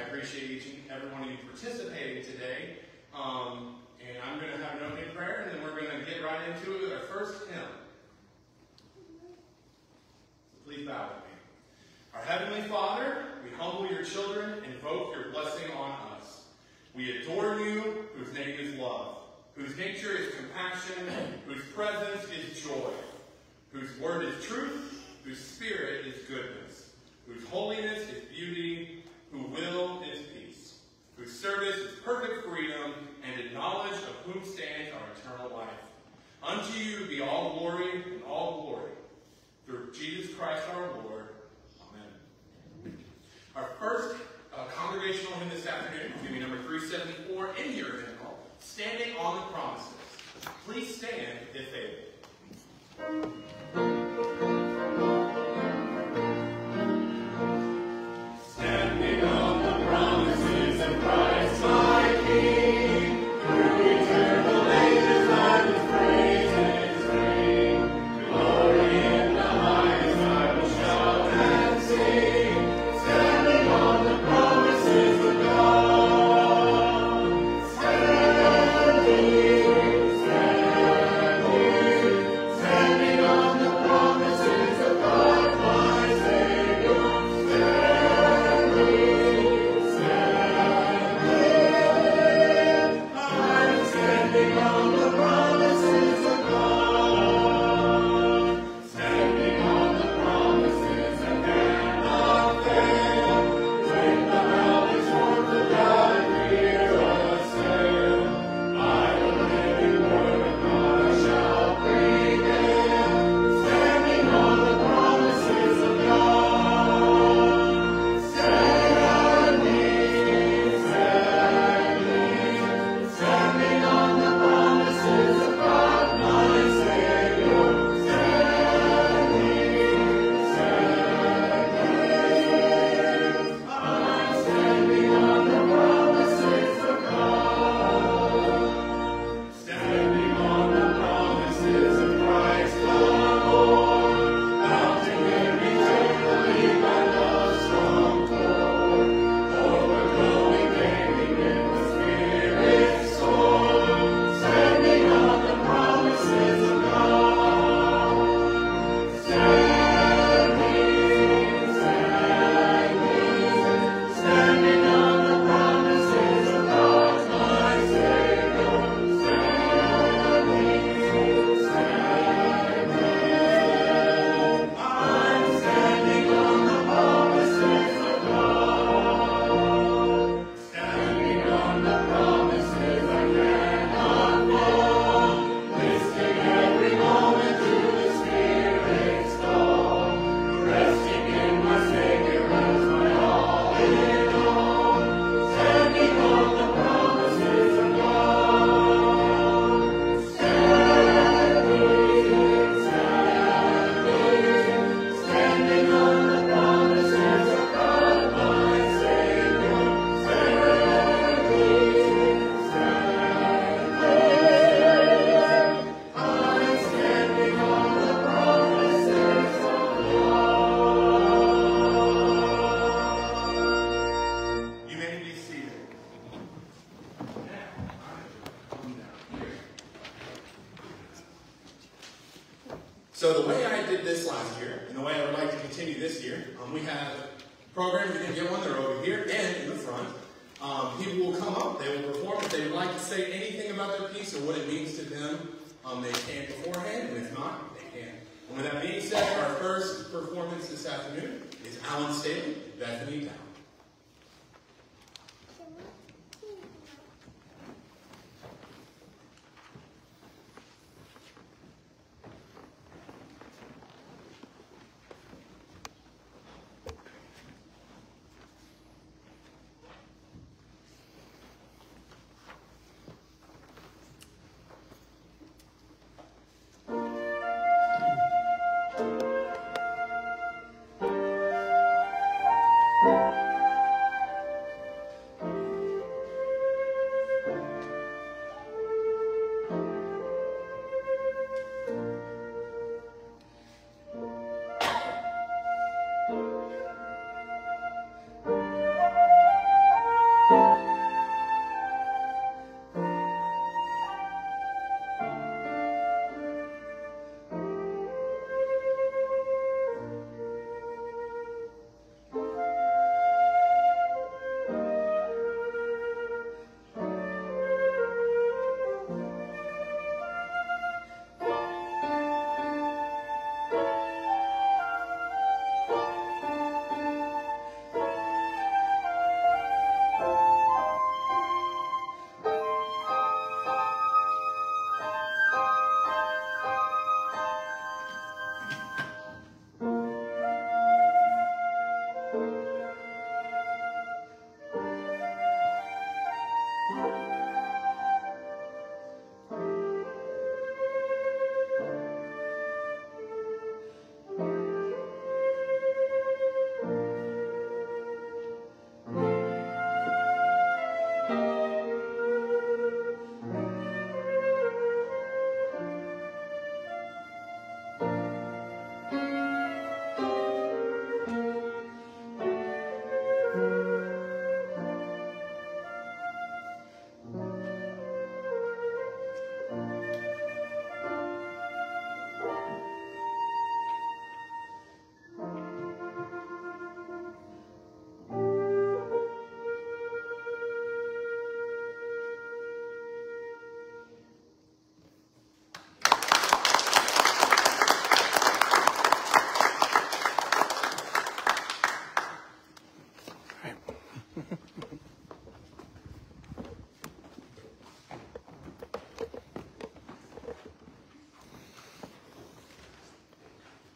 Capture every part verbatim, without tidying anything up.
appreciate each and every one of you participating today. Um, and I'm going to have an opening prayer, and then we're going to get right into it with our first hymn. So please bow with me. Our Heavenly Father, we humble your children, invoke your blessing on us. We adore you, whose name is love, whose nature is compassion, whose presence is joy, whose word is truth, whose spirit is goodness, whose holiness is beauty, whose will is peace, whose service is perfect freedom, and in knowledge of whom stands our eternal life. Unto you be all glory and all glory, through Jesus Christ our Lord. Amen. Our first uh, congregational hymn this afternoon is going to be number three seventy-four in your hymnal, Standing on the Promises. Please stand if able. Standing on the promises of Christ my King, through eternal ages I will praise His name. Glory in the highest I will shout and sing, standing on the promises of God. Standing, standing, standing on the promises of God my Savior. Standing on the promises of God, standing on the promises that cannot fail. When the mountains form the God hear us sail, by the living word of God I shall prevail. Standing on the promises of God, standing, standing, standing on the promises of God, my Savior. Standing, standing, I'm standing on the promises of God. Standing on the promises of Christ the Lord, mounting him eternally by love's strong cord, overcoming pain in the Spirit's sword. Standing on the promises of God. Standing, standing, standing on the promises of God, my Savior. Standing, standing, I'm standing on the promises of God. Standing on the promises I cannot fall, listening every moment to the Spirit's call, resting in my Savior as my all in all. Standing on the promises of God. Standing, standing, standing on the promises of God, my Savior. Standing, standing, I'm standing on the promises of God. You may be seated. So the way I did this last year, and the way I would like to continue this year, um, we have programs. You can get one. They're over here and in the front. Um, people will come up. They will perform. If they would like to say anything about their piece or what it means to them, um, they can beforehand. And if not, they can. And with that being said, our first performance this afternoon is Alan Staley, Bethany Down. Thank you.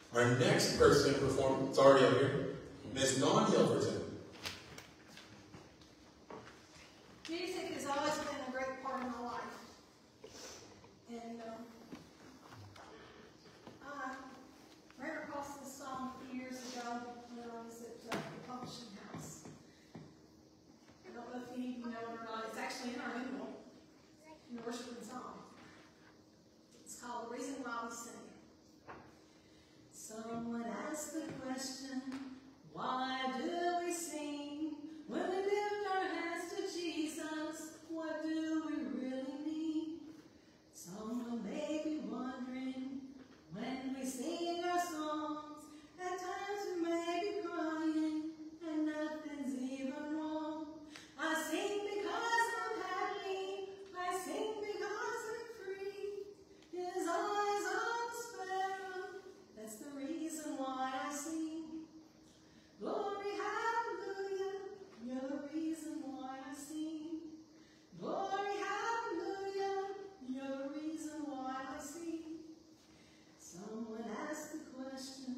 Our next person to perform, it's already up here, Miss Dawn Hilverton. Music has always been a great part of my life. And um, I ran across this song a few years ago when I was at uh, the publishing house. I don't know if any of you know it or not. It's actually in our hymnal, in the worship and song. It's called The Reason Why We Sing. Someone asked the question, why do we sing? When we lift our hands to Jesus, what do we really mean? Someone may be wondering, when we sing our songs, at times we may be crying, and nothing's even wrong. I sing because I'm happy, I sing because I'm free. His eyes on the sparrow, that's the reason why I sing. Glory, hallelujah, you're the reason why I sing. Glory, hallelujah, you're the reason why I sing. Someone asked the question,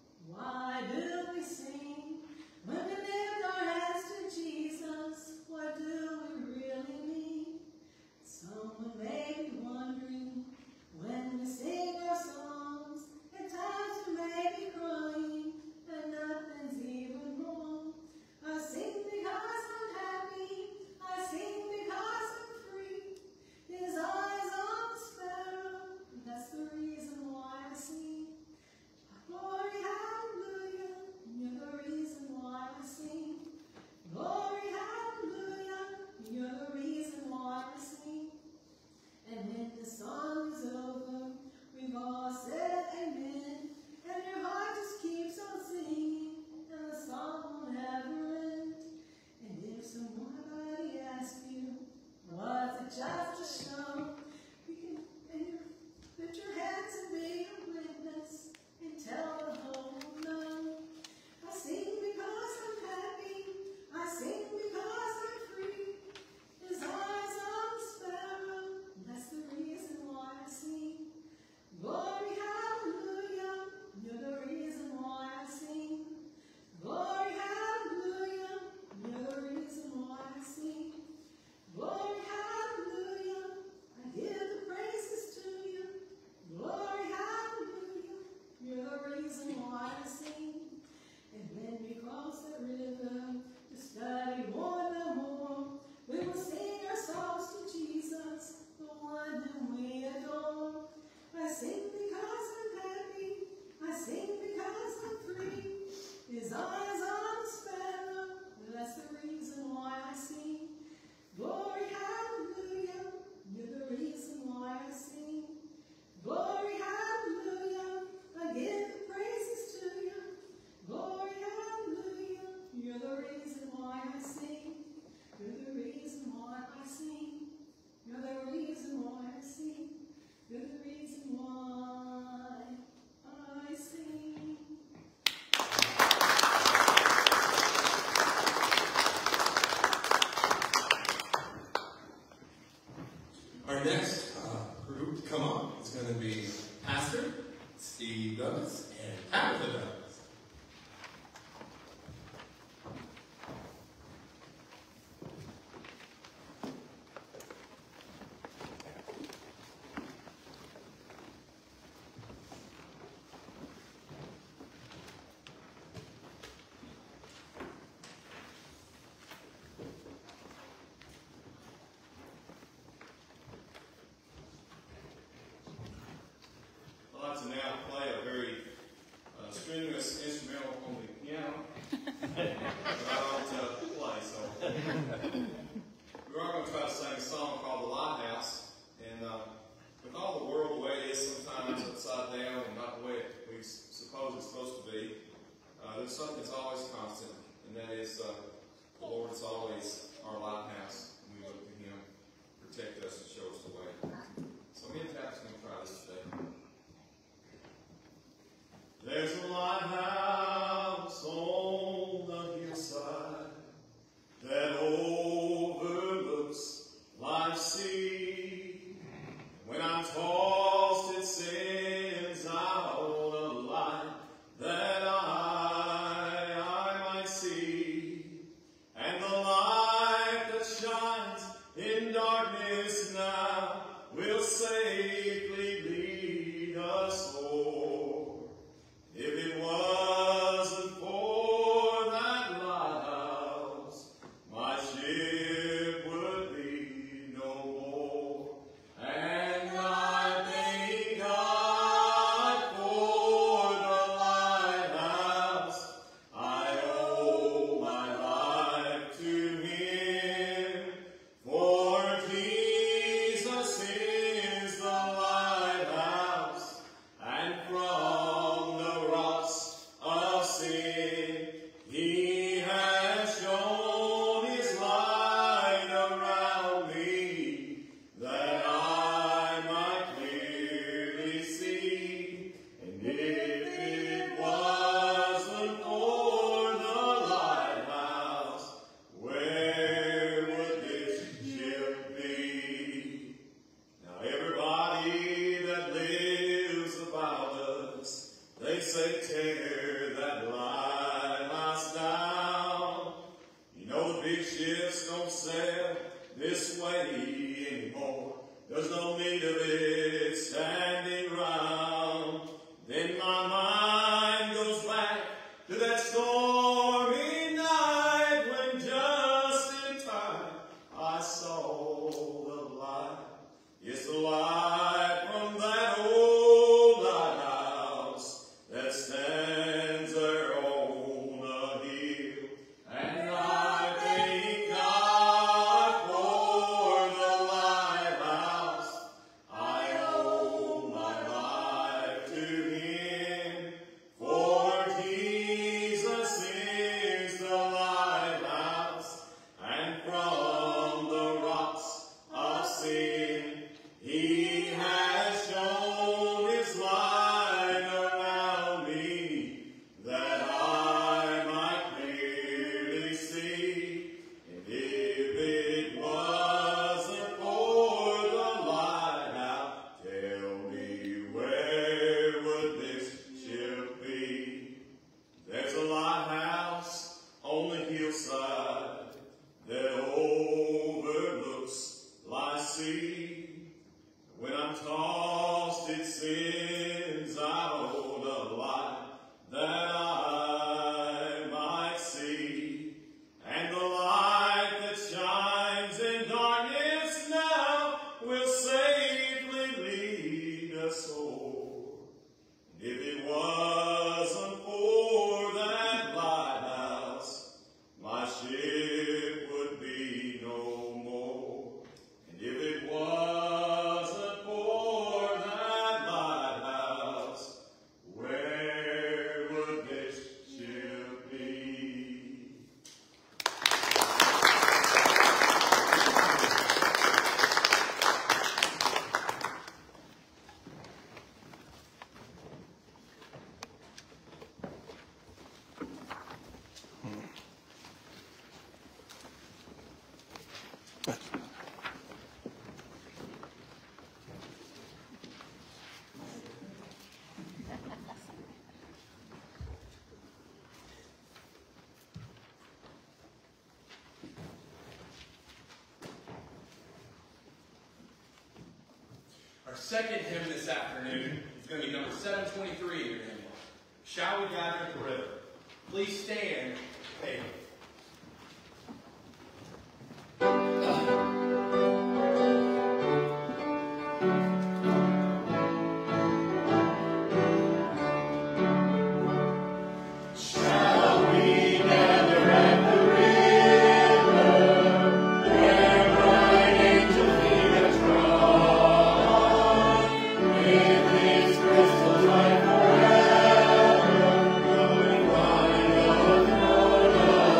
why do we sing? When we lift our hands to Jesus, what do we really mean? Someone may be wondering, when we sing our songs, at times we may be crying, and nothing's even wrong. I sing because I'm happy, I sing because I'm free. His eyes on the sparrow, that's the reason why I sing. Glory, hallelujah, you're the reason why I sing. Glory, hallelujah, you're the reason why I sing. And when the song is over, we've all said amen, and your heart just keeps on singing, and the song will never end. And if somebody asks you, was it just a show? You can and you lift your hands and be a witness, and tell the whole world no. I sing because I'm happy, I sing because I'm free. His eyes on the sparrow, that's the reason why I sing. Glory, hallelujah, you're the reason why I sing. Glory, hallelujah, you're the reason why I sing. Glory, hallelujah, I give the praises to you. Glory, hallelujah, you're the reason why I sing. And when we cross the river to study more and more, we will sing our songs to Jesus, the one whom we adore. I sing because I'm happy, I sing because I'm free. His eyes on the sparrow, that's the reason why I sing. Glory, hallelujah, you're the reason why I sing. Glory, hallelujah, I give the praises to you. Glory, hallelujah, you're the reason why I sing. You're the reason why I sing. You're the reason why I sing. You're the reason why I sing. Our next uh, group to come up is going to be Pastor Steve Douglas and Tabitha Douglas. I'd like to now play a very uh, strenuous instrumental on the piano that I don't uh, play. So we are going to try to sing a song called The Lighthouse. And uh, with all the world the way it is sometimes, upside down and not the way it, we suppose it's supposed to be, uh, there's something that's always constant, and that is uh, the Lord is always our lighthouse. And we look to Him to protect us and show us the way. So me and Tap's going to try this today. There's a lighthouse on the hillside that overlooks life's sea. When I'm tossed, it sends out a light darkness now will safely lead us o'er. If it wasn't for that lighthouse, my ship would be no more. And I thank God for the lighthouse. I owe my life to Him, for Jesus is the lighthouse, and from the rocks of sin He has shown His light around me, that I might clearly see. And if it wasn't for the lighthouse, where would this ship be? Now everybody that lives about us, they say tear that lighthouse down. You know the big ships don't sail this way anymore. There's no need of it standing round. Then my mind goes back to that stormy night when just in time I saw the light. It's the light from that old lighthouse that stands there on a hill. And I thank God for the lighthouse. I owe my life to Him, for Jesus is the lighthouse, and from the rocks of sin He has shown His light around me, that I might clearly see. And if it wasn't for the lighthouse, tell me, where would this ship be? There's a lighthouse on the hillside that overlooks life's sea. When I'm tossed, it sends out a light that I might see. And the light that shines in darkness now will safely lead us o'er. And if it wasn't for that lighthouse, my ship would be no more. And if it wasn't for that lighthouse, where would this ship be? Our second hymn this afternoon is going to be number seven twenty-three in your hymn book. Shall We Gather at the River? Please stand. Hey. Forever, going wide of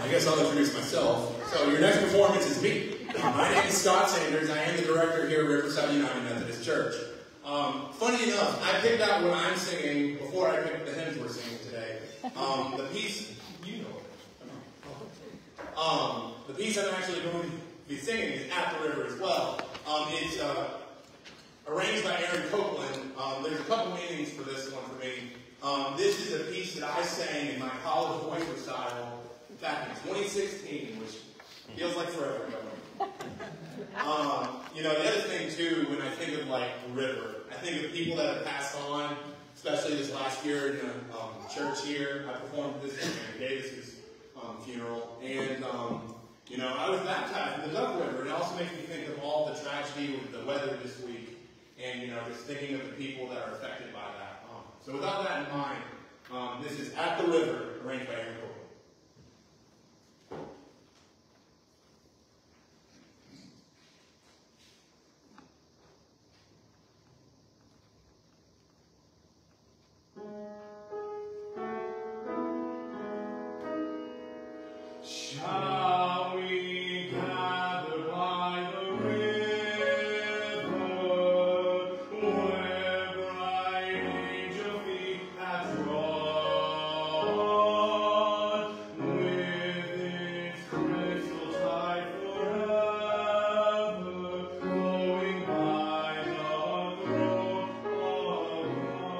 I guess I'll introduce myself. So your next performance is me. My name is Scott Sanders. I am the director here at Riverside United Methodist Church. Um, funny enough, I picked out what I'm singing before I picked the hymns we're singing today. Um, the piece, you know it. Um, the piece I'm actually going to be singing is At the River as well. Um, it's uh, arranged by Aaron Copeland. Um, there's a couple meanings for this one for me. Um, this is a piece that I sang in my college voice recital back in twenty sixteen, which feels like forever ago. Um, you know, the other thing too, when I think of like river, I think of people that have passed on, especially this last year in the um, church here. I performed this at Mary Davis's um, funeral, and um, you know, I was baptized in the Duck River. It also makes me think of all the tragedy with the weather this week, and you know, just thinking of the people that are affected by that. Um, so, without that in mind, um, this is At the River, arranged by Aaron Copeland. Shall we gather by the river, where bright angel feet have trod, with its crystal tide forever, flowing by the throne of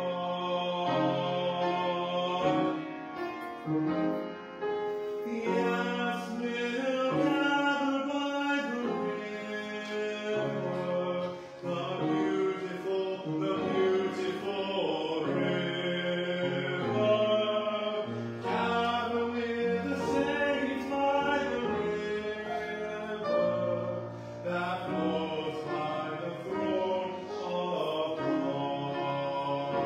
God? Yes, we'll gather by the river, the beautiful, the beautiful river. Gather with the saints by the river that flows by the throne of God.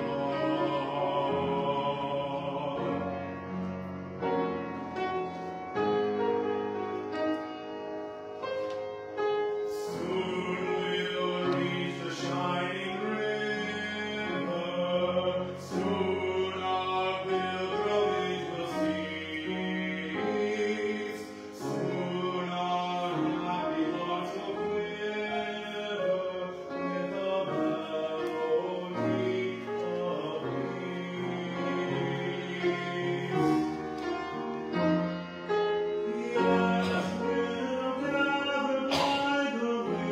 Soon we'll reach the shining river. Soon our pilgrimage will cease. Soon our happy hearts will quiver with the melody of peace. Yes, we'll gather by the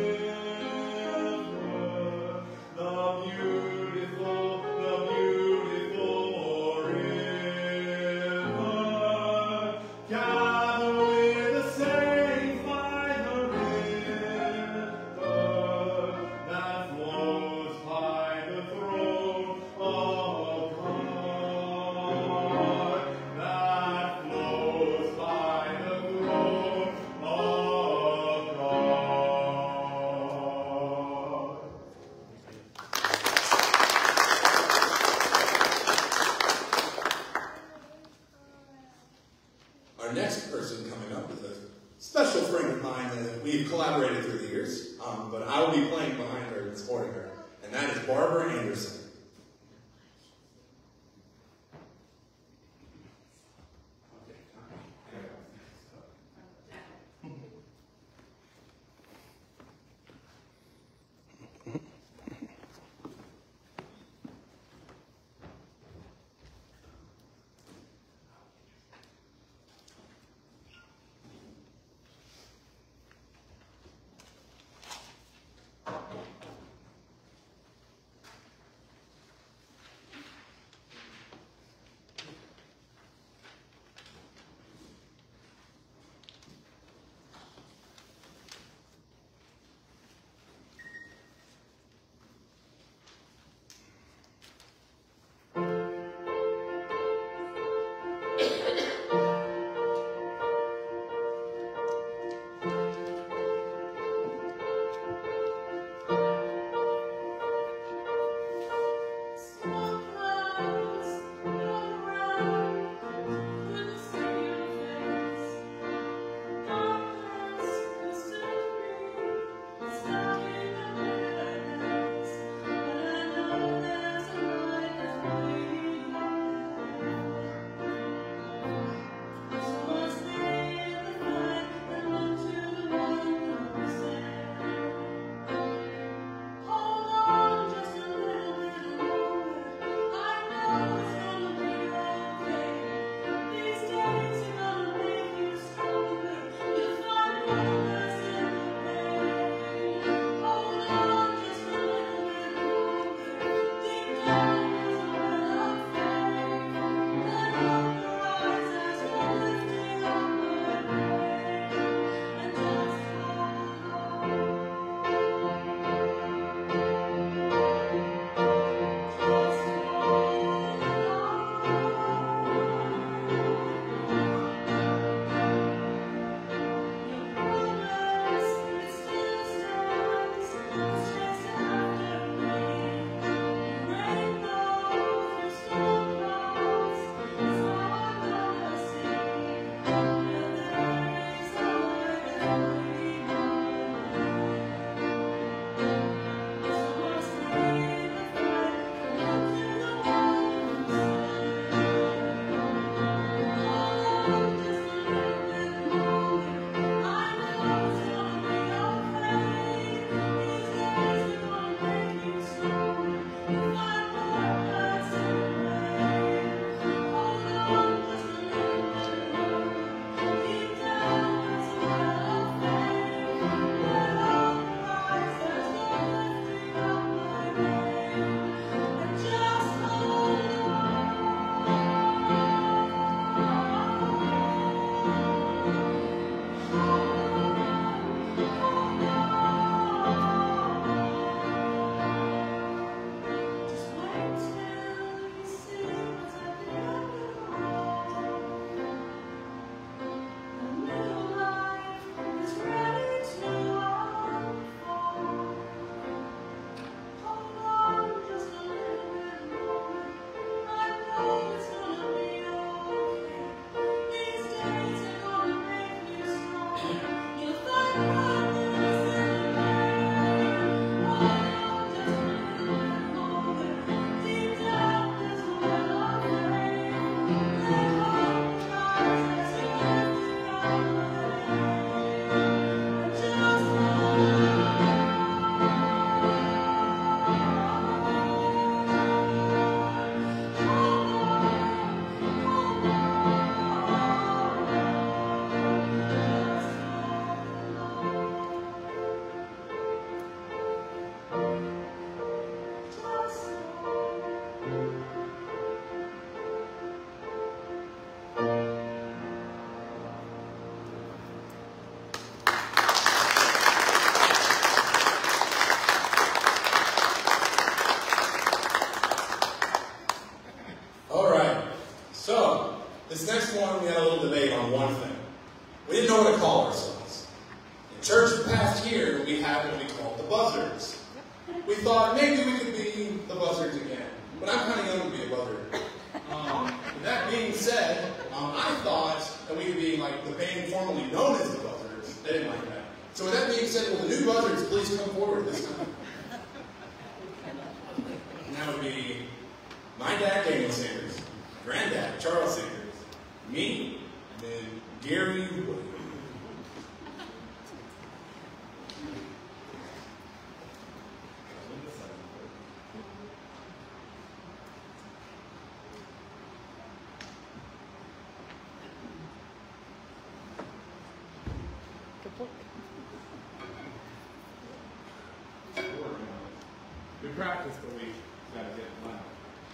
river, the beautiful, the beautiful river. Gather with the saints by the river that flows by the throne of God. That flows by the throne of God. Our next person coming up is a special friend of mine that we've collaborated through the years, um, but I will be playing behind her and supporting her, and that is Barbara Anderson. maybe we could be the buzzards again. But I'm kind of young to be a buzzard. Um, with that being said, um, I thought that we could be like the band formerly known as the Buzzards. They didn't like that. So with that being said, will the new Buzzards please come forward this time? And that would be my dad, Daniel Sanders, granddad, Charles Sanders, me, and then Gary Wood. We practice, but we gotta get it loud.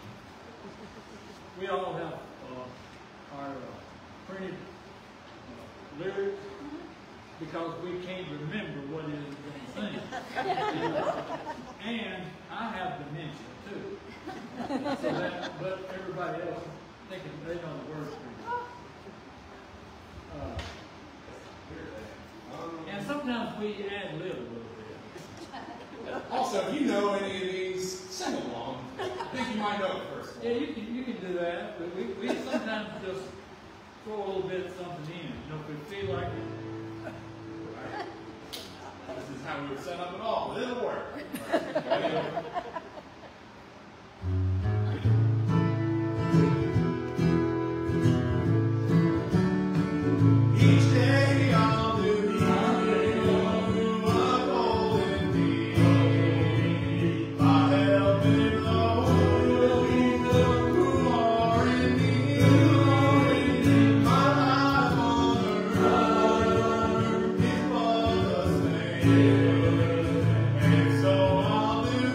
We all have uh, our uh, printed uh, lyrics because we can't remember what it is we're going to sing. And I have dementia too. So that, but everybody else, they can, they know the words pretty well. Uh, and sometimes we add a little bit. Also, if you know any of these, sing along. I think you might know it first. Yeah, you can you can do that, but we, we sometimes just throw a little bit of something in. You know, if we feel like it. Right. This is how we were set up at all, but it'll work. Right. Each day I'll do the and so I'll do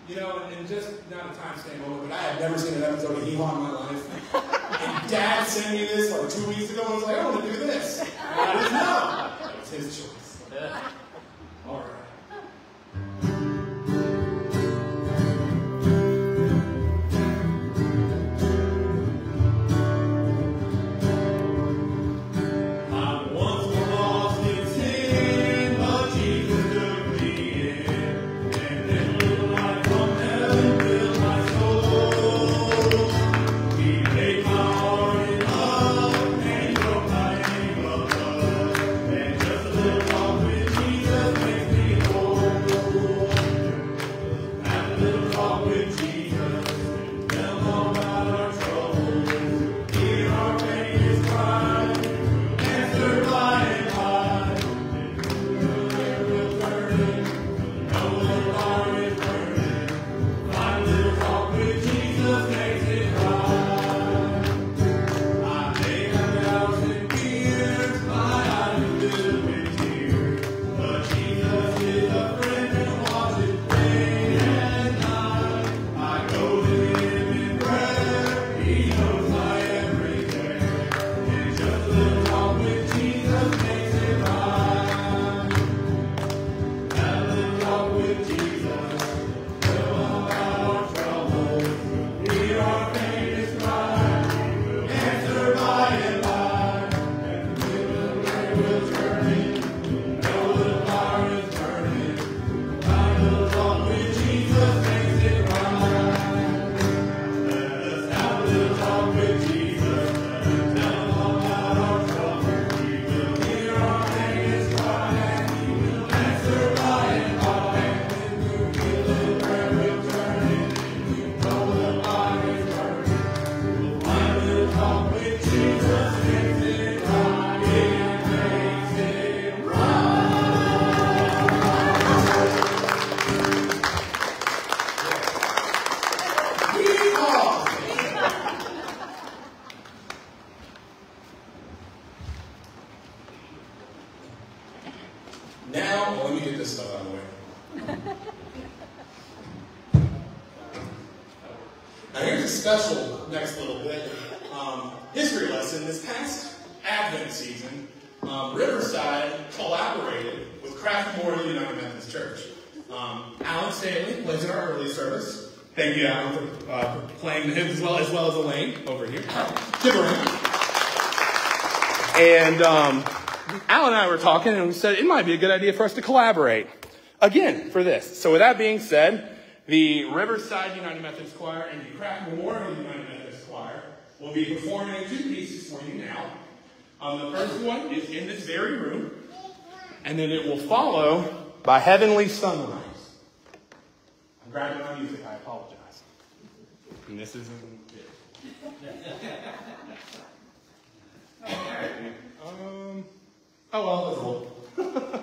You know, and just not a time stamp moment, but I had never seen an episode of Hee-Haw in my life. And Dad sent me this like two weeks ago and was like, I want to do this. And I didn't know. It was his choice. All right. Now, well, let me get this stuff out of the way. Now here's a special next little bit. Um, history lesson. This past Advent season, um, Riverside collaborated with Craft Memorial United Methodist Church. Um, Alan Stanley plays in our early service. Thank you, Alan, for, uh, for playing the hymns as well, as well as Elaine over here. Tibbering. And um, Alan and I were talking, and we said it might be a good idea for us to collaborate again for this. So with that being said, the Riverside United Methodist Choir and the Craft Memorial United Methodist Choir will be performing two pieces for you now. Um, the first one is in this very room, and then it will follow by Heavenly Sunrise. I'm grabbing my music, I apologize. And this isn't it. um, oh well, let's hold.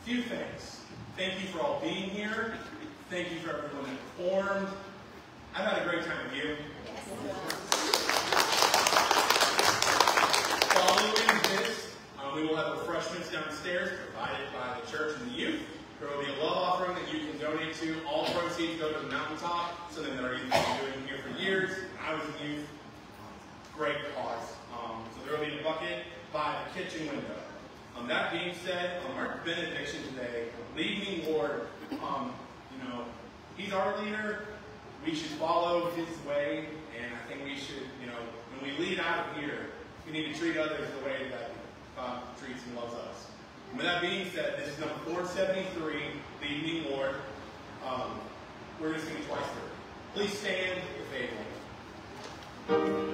few things. Thank you for all being here. Thank you for everyone that performed. I've had a great time with you. Following this, um, we will have refreshments downstairs provided by the church and the youth. There will be a love offering that you can donate to. All proceeds go to the mountaintop, something that our youth have been doing here for years. When I was a youth, great cause. Um, so there will be a bucket by the kitchen window. Um, that being said, um, our benediction today, lead me, Lord. Um, you know, he's our leader. We should follow his way, and I think we should, you know, when we lead out of here, we need to treat others the way that God treats and loves us. And with that being said, this is number four seventy-three, Lead Me, Lord. Um, we're going to sing it twice through. Please stand if able.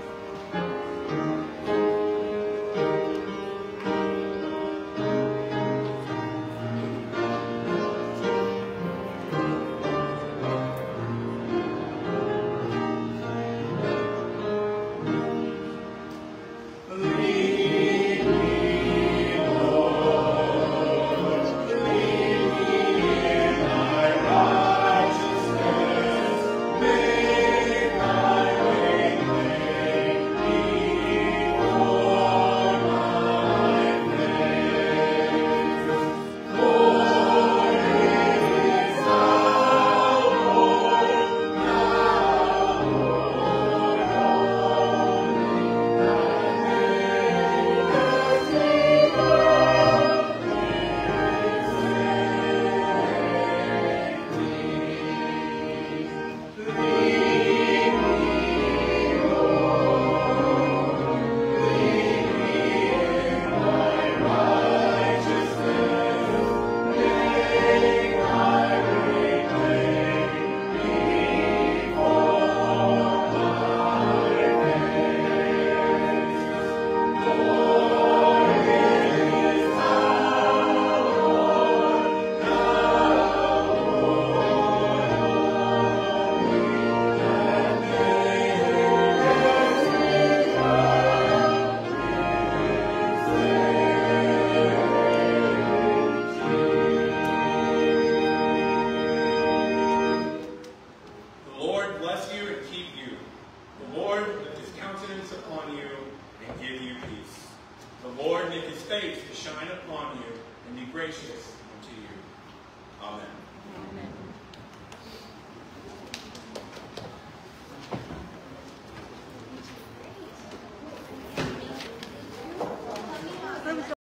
Face to shine upon you and be gracious unto you. Amen.